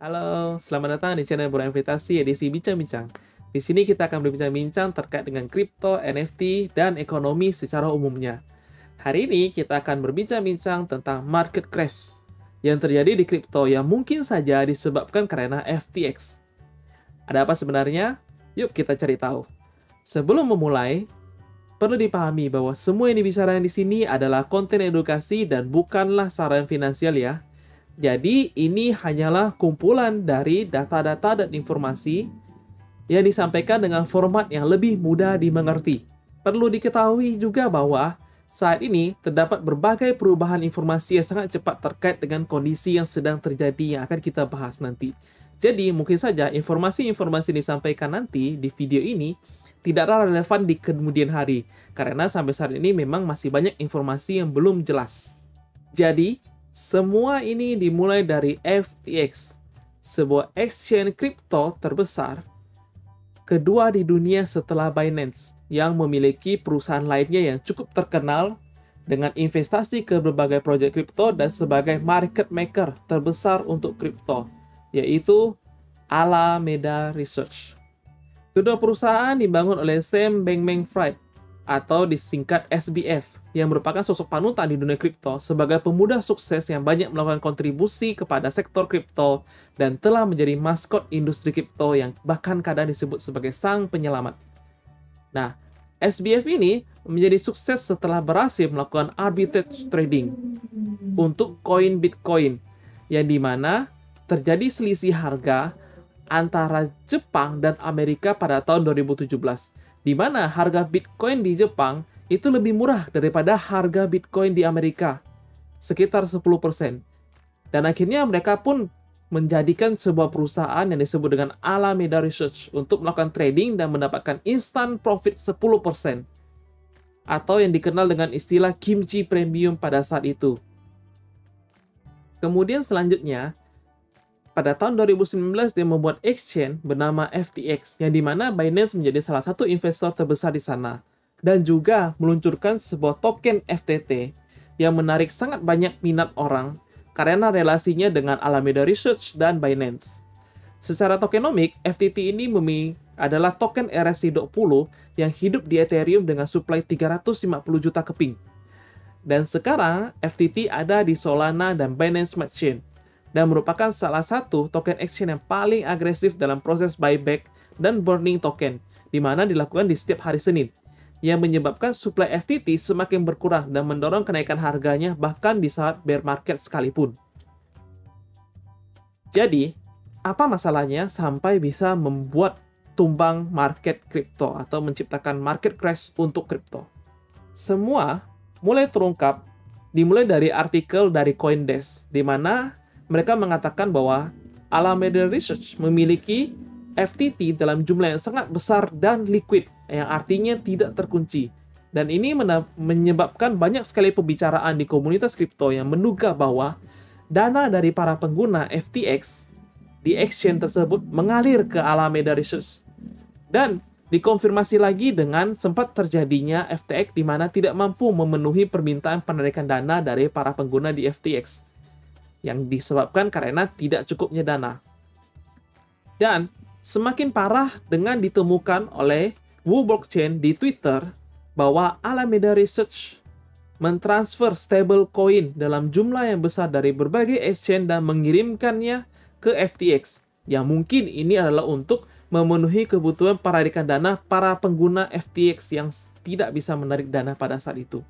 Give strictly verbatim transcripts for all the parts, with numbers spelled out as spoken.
Halo, selamat datang di channel Berinvestasi edisi Bincang-Bincang. Di sini kita akan berbincang-bincang terkait dengan kripto, N F T, dan ekonomi secara umumnya. Hari ini kita akan berbincang-bincang tentang market crash yang terjadi di kripto yang mungkin saja disebabkan karena F T X. Ada apa sebenarnya? Yuk kita cari tahu. Sebelum memulai, perlu dipahami bahwa semua yang dibicarakan di sini adalah konten edukasi dan bukanlah saran finansial ya. Jadi, ini hanyalah kumpulan dari data-data dan informasi yang disampaikan dengan format yang lebih mudah dimengerti. Perlu diketahui juga bahwa saat ini terdapat berbagai perubahan informasi yang sangat cepat terkait dengan kondisi yang sedang terjadi yang akan kita bahas nanti. Jadi, mungkin saja informasi-informasi yang disampaikan nanti di video ini tidaklah relevan di kemudian hari, karena sampai saat ini memang masih banyak informasi yang belum jelas. Jadi, semua ini dimulai dari F T X, sebuah exchange kripto terbesar kedua di dunia setelah Binance, yang memiliki perusahaan lainnya yang cukup terkenal dengan investasi ke berbagai proyek kripto dan sebagai market maker terbesar untuk kripto, yaitu Alameda Research. Kedua perusahaan dibangun oleh Sam Bankman-Fried atau disingkat S B F, yang merupakan sosok panutan di dunia kripto sebagai pemuda sukses yang banyak melakukan kontribusi kepada sektor kripto dan telah menjadi maskot industri kripto yang bahkan kadang disebut sebagai sang penyelamat. Nah, S B F ini menjadi sukses setelah berhasil melakukan arbitrage trading untuk koin Bitcoin, yang dimana terjadi selisih harga antara Jepang dan Amerika pada tahun dua ribu tujuh belas, di mana harga Bitcoin di Jepang itu lebih murah daripada harga Bitcoin di Amerika, sekitar sepuluh persen. Dan akhirnya mereka pun menjadikan sebuah perusahaan yang disebut dengan Alameda Research untuk melakukan trading dan mendapatkan instant profit sepuluh persen, atau yang dikenal dengan istilah kimchi premium pada saat itu. Kemudian selanjutnya, pada tahun dua ribu sembilan belas dia membuat exchange bernama F T X, yang dimana Binance menjadi salah satu investor terbesar di sana, dan juga meluncurkan sebuah token F T T yang menarik sangat banyak minat orang karena relasinya dengan Alameda Research dan Binance. Secara tokenomik, F T T ini adalah token E R C dua puluh yang hidup di Ethereum dengan suplai tiga ratus lima puluh juta keping. Dan sekarang F T T ada di Solana dan Binance Smart Chain, dan merupakan salah satu token exchange yang paling agresif dalam proses buyback dan burning token, di mana dilakukan di setiap hari Senin, yang menyebabkan suplai F T T semakin berkurang dan mendorong kenaikan harganya bahkan di saat bear market sekalipun. Jadi, apa masalahnya sampai bisa membuat tumbang market kripto atau menciptakan market crash untuk kripto? Semua mulai terungkap dimulai dari artikel dari CoinDesk, di mana mereka mengatakan bahwa Alameda Research memiliki F T T dalam jumlah yang sangat besar dan liquid, yang artinya tidak terkunci. Dan ini menyebabkan banyak sekali pembicaraan di komunitas kripto yang menduga bahwa dana dari para pengguna F T X di exchange tersebut mengalir ke Alameda Research. Dan dikonfirmasi lagi dengan sempat terjadinya F T X di mana tidak mampu memenuhi permintaan penarikan dana dari para pengguna di F T X, yang disebabkan karena tidak cukupnya dana. Dan semakin parah dengan ditemukan oleh Wu Blockchain di Twitter bahwa Alameda Research mentransfer stablecoin dalam jumlah yang besar dari berbagai exchange dan mengirimkannya ke F T X, yang mungkin ini adalah untuk memenuhi kebutuhan penarikan dana para pengguna F T X yang tidak bisa menarik dana pada saat itu.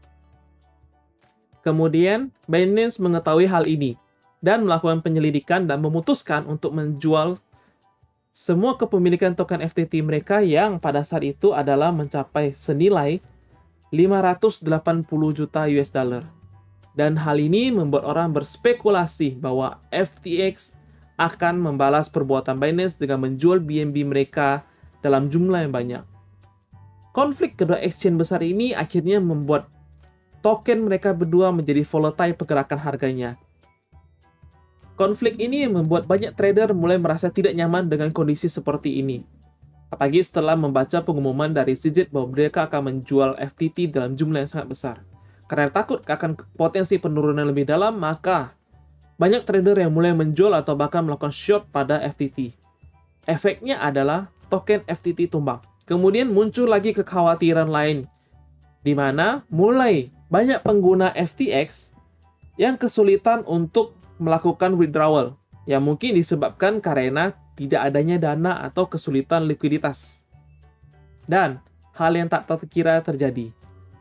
Kemudian, Binance mengetahui hal ini dan melakukan penyelidikan dan memutuskan untuk menjual semua kepemilikan token F T T mereka yang pada saat itu adalah mencapai senilai lima ratus delapan puluh juta U S dollar. Dan hal ini membuat orang berspekulasi bahwa F T X akan membalas perbuatan Binance dengan menjual B N B mereka dalam jumlah yang banyak. Konflik kedua exchange besar ini akhirnya membuat token mereka berdua menjadi volatile pergerakan harganya. Konflik ini membuat banyak trader mulai merasa tidak nyaman dengan kondisi seperti ini. Apalagi setelah membaca pengumuman dari C Z bahwa mereka akan menjual F T T dalam jumlah yang sangat besar. Karena takut akan potensi penurunan lebih dalam, maka banyak trader yang mulai menjual atau bahkan melakukan short pada F T T. Efeknya adalah token F T T tumbang. Kemudian muncul lagi kekhawatiran lain, di mana mulai banyak pengguna F T X yang kesulitan untuk melakukan withdrawal, yang mungkin disebabkan karena tidak adanya dana atau kesulitan likuiditas. Dan hal yang tak terkira terjadi.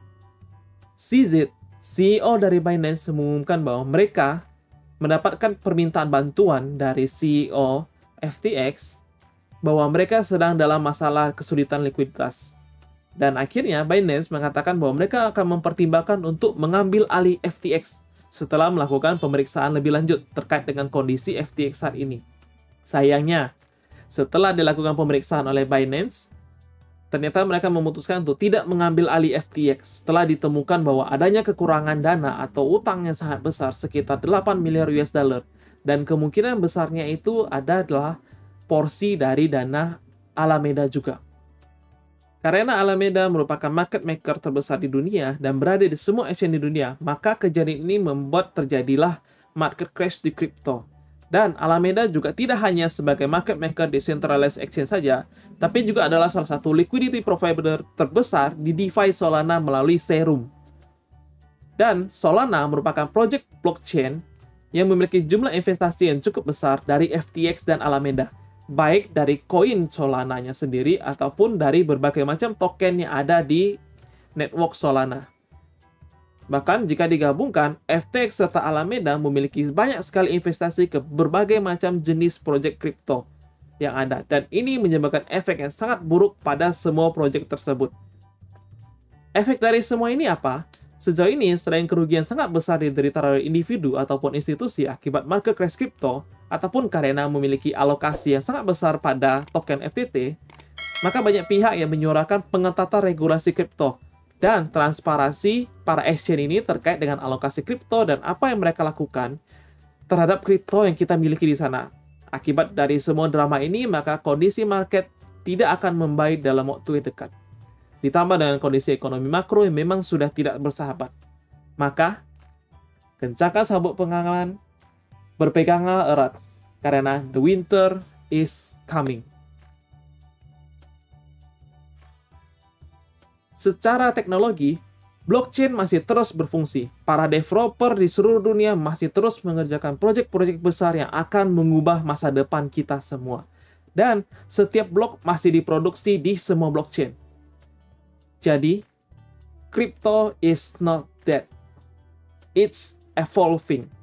C Z, C E O dari Binance, mengumumkan bahwa mereka mendapatkan permintaan bantuan dari C E O F T X bahwa mereka sedang dalam masalah kesulitan likuiditas. Dan akhirnya Binance mengatakan bahwa mereka akan mempertimbangkan untuk mengambil alih F T X setelah melakukan pemeriksaan lebih lanjut terkait dengan kondisi F T X saat ini. Sayangnya, setelah dilakukan pemeriksaan oleh Binance, ternyata mereka memutuskan untuk tidak mengambil alih F T X setelah ditemukan bahwa adanya kekurangan dana atau utang yang sangat besar sekitar delapan miliar U S dollar, dan kemungkinan besarnya itu adalah porsi dari dana Alameda juga. Karena Alameda merupakan market maker terbesar di dunia dan berada di semua exchange di dunia, maka kejadian ini membuat terjadilah market crash di kripto. Dan Alameda juga tidak hanya sebagai market maker di centralized exchange saja, tapi juga adalah salah satu liquidity provider terbesar di DeFi Solana melalui Serum. Dan Solana merupakan project blockchain yang memiliki jumlah investasi yang cukup besar dari F T X dan Alameda, baik dari koin Solananya sendiri ataupun dari berbagai macam token yang ada di network Solana. Bahkan jika digabungkan, F T X serta Alameda memiliki banyak sekali investasi ke berbagai macam jenis proyek kripto yang ada, dan ini menyebabkan efek yang sangat buruk pada semua proyek tersebut. Efek dari semua ini apa? Sejauh ini, selain kerugian sangat besar diderita oleh individu ataupun institusi akibat market crash kripto, ataupun karena memiliki alokasi yang sangat besar pada token F T T, maka banyak pihak yang menyuarakan pengetatan regulasi kripto dan transparansi para exchange ini terkait dengan alokasi kripto dan apa yang mereka lakukan terhadap kripto yang kita miliki di sana. Akibat dari semua drama ini, maka kondisi market tidak akan membaik dalam waktu yang dekat. Ditambah dengan kondisi ekonomi makro yang memang sudah tidak bersahabat. Maka, kencangkan sabuk pengaman, berpeganglah erat, karena the winter is coming. Secara teknologi, blockchain masih terus berfungsi. Para developer di seluruh dunia masih terus mengerjakan proyek-proyek besar yang akan mengubah masa depan kita semua. Dan setiap blok masih diproduksi di semua blockchain. Jadi, crypto is not dead. It's evolving.